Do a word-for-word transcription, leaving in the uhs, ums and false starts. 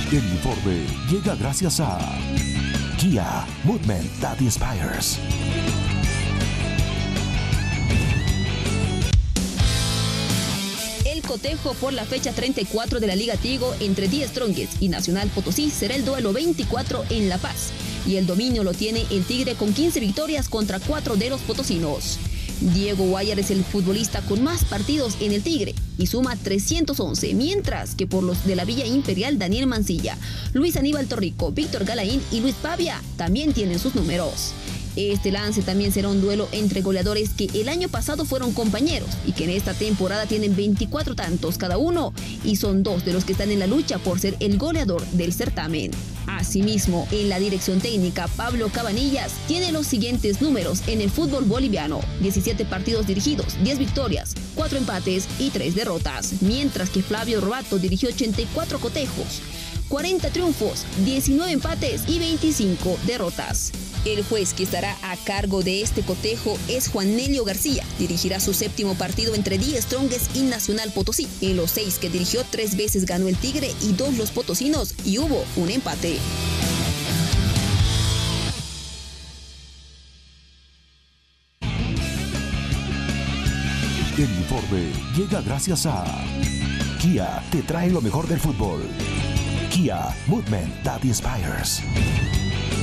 El informe llega gracias a Kia, Movement That Inspires. El cotejo por la fecha treinta y cuatro de la Liga Tigo entre The Strongest y Nacional Potosí será el duelo veinticuatro en La Paz. Y el dominio lo tiene el Tigre con quince victorias contra cuatro de los potosinos. Diego Guayar es el futbolista con más partidos en el Tigre y suma trescientos once, mientras que por los de la Villa Imperial Daniel Mancilla, Luis Aníbal Torrico, Víctor Galaín y Luis Pavia también tienen sus números. Este lance también será un duelo entre goleadores que el año pasado fueron compañeros y que en esta temporada tienen veinticuatro tantos cada uno y son dos de los que están en la lucha por ser el goleador del certamen. Asimismo, en la dirección técnica, Pablo Cabanillas tiene los siguientes números en el fútbol boliviano: diecisiete partidos dirigidos, diez victorias, cuatro empates y tres derrotas, mientras que Flavio Robato dirigió ochenta y cuatro cotejos, cuarenta triunfos, diecinueve empates y veinticinco derrotas. El juez que estará a cargo de este cotejo es Juan Nelio García. Dirigirá su séptimo partido entre The Strongest y Nacional Potosí. En los seis que dirigió, tres veces ganó el Tigre y dos los potosinos y hubo un empate. El informe llega gracias a Kia, te trae lo mejor del fútbol. Kia, Movement That Inspires.